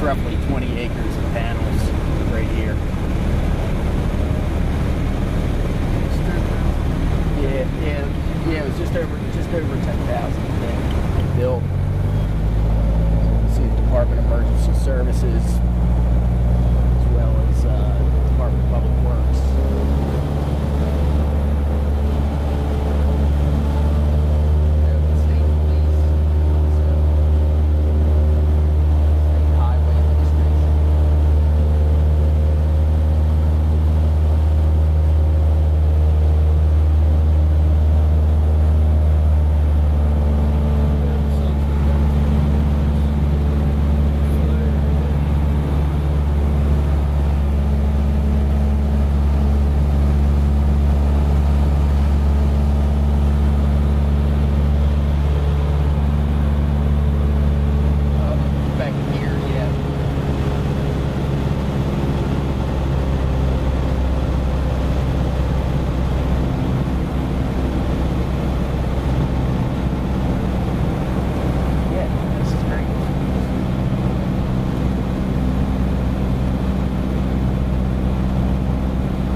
roughly 20 acres of panels right here. Yeah, it was just over 10,000 built. See the Department of Emergency Services, as well as Department of Public Works.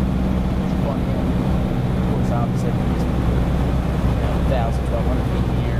Opposite, 1,000, 1,200 feet in the air.